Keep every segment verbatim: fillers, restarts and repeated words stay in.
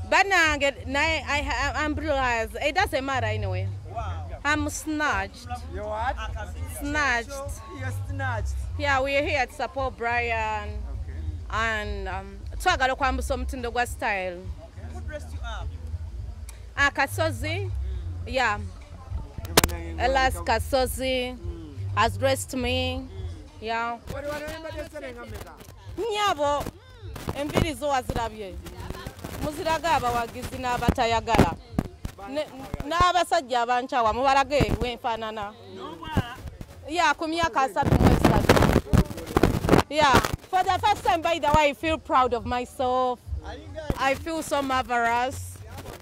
But now I get I have umbrellas. It doesn't matter anyway. Wow. I'm snatched. You what? Snatched. So you're snatched. Yeah, we're here to support Brian. Okay. And um twagala kwamba something the style. Okay. Who dressed you up? Ah, Kasozi. Yeah. Elas Kasozi has dressed me. Yeah. What do you remember this saying, America? Nyabo. Enviri zo azirabye. Muziraga abawagizi n'abatayagala. N'abasajja abanchawa mubalage wenfanana. Yeah, ku myaka asatu mu esatu. Yeah, for the first time, by the way, I feel proud of myself. I feel so marvelous.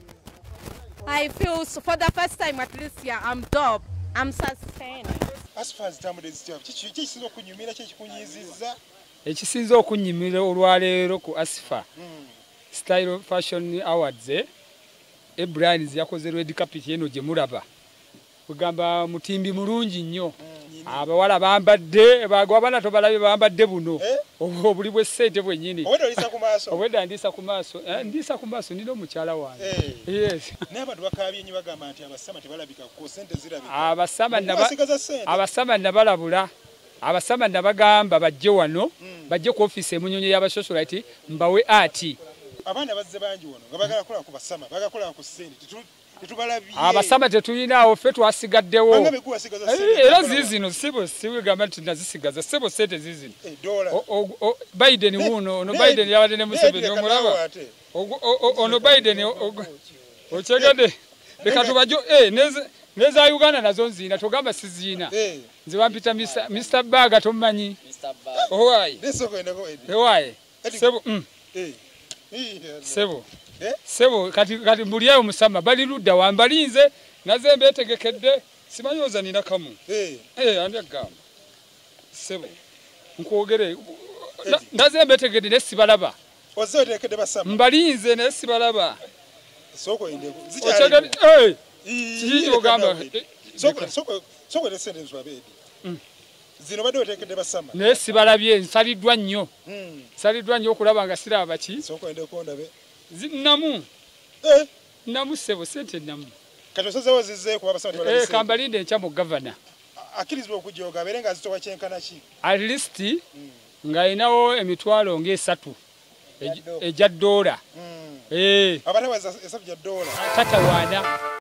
I feel so, for the first time at least, yeah, I'm dope. I'm sustained. As far as time is job, kikisinza okunyumira kyekikunyiizizza. Ekisinza okunyumira olwaleero ku Asifa Style Fashion Awards, eh? Abryanz yakoze red carpet eno gye mulaba. Kugamba mutimbi mulungi nnyo. Abawala bambadde bagwa bana tobalabe bambadde buno. Obuli bwe ssente bwennyini. Obwedda olisa ku maaso. Obwedda ndisa ku maaso. Eh, ndisa ku maaso nino mukyala wange. Yes. N'abantu bakaabye nnyo bagamba nti abasama tebalabika ku ssente zirabika. Abasama naba abasama nabalabula. Abasama nabagamba bajje wano, bajje ku office emunyonyo y'abasocialite mbawe ati. Abaana bazze bangi wano nga bagala kola ku basama, bagala kola ku ssente. Tetubalabiye. Abasama tetuyinaawo ffe twasigaddewo. Bangabe kuwa sigaza ssente. Era zizino sibo siwegamba nti nazisigaza sebo ssente zizino. Dola. Biden wuno, ono Biden yabadde ne Museveni omulaba. Ono Biden okyegedde. Leka tubajo eh neza Uganda nazo nzina togamba sizina. Nze bampita Mister Baga tomanyi. Mister Baga. Owai. Desoko endako edi. Owai. Sebo mm. Eh. Sebo. Eh? Sebo kati kati muliayo musama bali ludda wambalinze naze mbetegekedde simanyoza nina kamu. Eh. Eh andagamba. Sebo. Nkwogere naze mbetegedde ne sibalaba. Ozo tekedde basama. Mbalinze ne sibalaba. Soko endeko. Zikyali. Eh. Kiki ogamba. Soko soko soko ne sente zwabe. Mm. Zino bado tekedde basama. Ne sibalabye nsaliddwa nnyo. Mm. Saliddwa nnyo okulaba nga siraba ki. Soko endeko ndabe. Namu. Eh. Namu sebo sente namu. Kati osazewo zizze kuba basama tebalabye. Eh kambalinde ncha mu governor. Akirizibwa okujjoga berenga zitowa kyenkana ki. At least mm. nga inawo emitwalo ng'esatu. Ejja dola. Mm. Eh. Abana baza esatu ya dola. Tatawana.